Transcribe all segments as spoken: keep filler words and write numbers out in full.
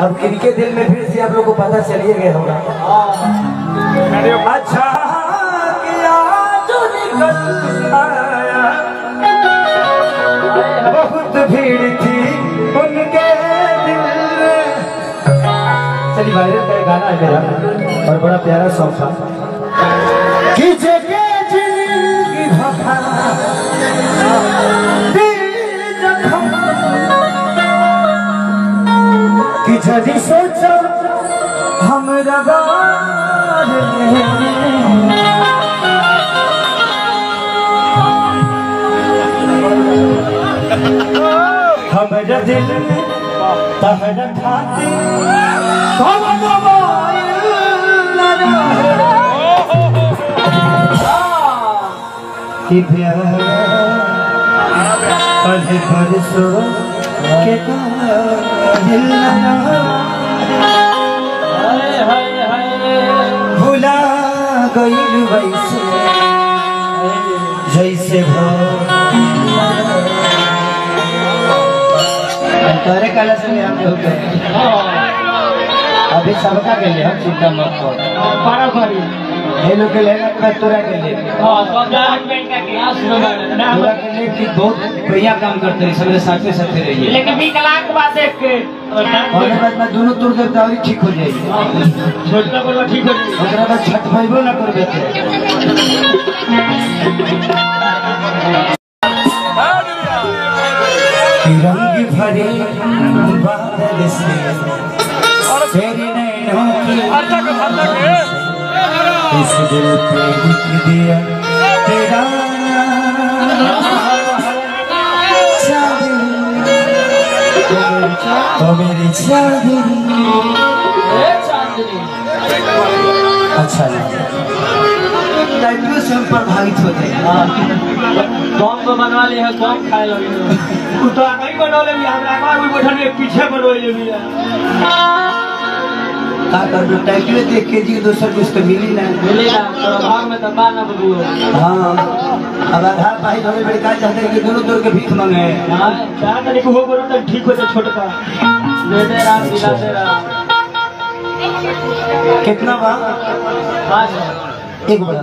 अब किनके दिल में फिर से आप लोग को पता चलिए गया होगा। अच्छा किया जो निकल आया, बहुत भीड़ थी उनके दिल में। चलिए वायरल का गाना है मेरा और बड़ा प्यारा सॉन्ग था कि जगह जिंदगी धोखा कि जदी सोचो हम रगार हमारा दिल तहरा खाती कि प्यार पढ़े परसों के दिल भुला गईल वैसे जैसे तोरे कला से हम हो गए अभी सबका के लिए हम चिंता मत कर पारा भाई ये लोग के लेगा मैं तोरा के लिए हां सब जान पेट का क्लास ना तोरा के लिए कि बहुत बढ़िया काम करते हैं सबके साथ साथ रहिए लेकिन विकलांग बात एक के और बाद में दोनों तोड़ देता और ठीक हो जाएगी छोटा पर ठीक हो जाएगी ओकरा बाद छठ भाईबो ना कर देते रंग भरे बादल से तेरी नैनों की इस दिल पे लिख दिया तेरा तो मेरी चांदनी अच्छा टाइटल से प्रभावित हो जाए कौन को बनवा ली है कौन खाए लगे तो नहीं बनौले भी हमरा बार भी बैठल में पीछे बनोले भी का कर दो टाइटल देख के जी दोसर कुछ तो मिली ना मिली ना तो भाग में दबा ना बबू हां अब आधार पाई धोले बड़ी का चाहते कि दोनों तोड़ के भीख मांगे हां क्या तनी को हो बोलो तो ठीक हो जाए छोटका दे दे राम दिला दे राम कितना बा पाँच एक बड़ा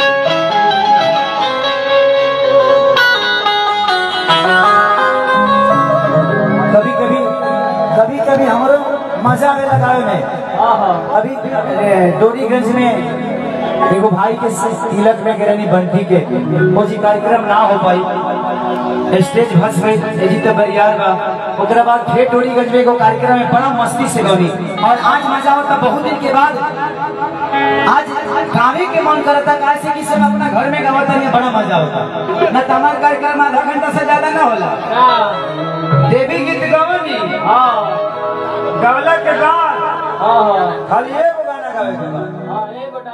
कभी कभी कभी कभी हमारे मजा में लगावे में अभी डोरीगंज में एगो भाई के तिलक में गिरनी बंटी के वो जी कार्यक्रम ना हो पाई स्टेज भस में जी तो बरियार बा ओकरा बाद फिर डोरीगंज में एगो कार्यक्रम में बड़ा मस्ती से गौनी और आज मजा होता बहुत दिन के बाद आज गावे के मन करता कैसे कि सब अपना घर में गावता है बड़ा मजा होता ना तमार कार्यक्रम आधा घंटा से ज्यादा ना होला देवी गीत गावनी हां गावला के बाद हां खाली एक गाना गावे के बाद हां एक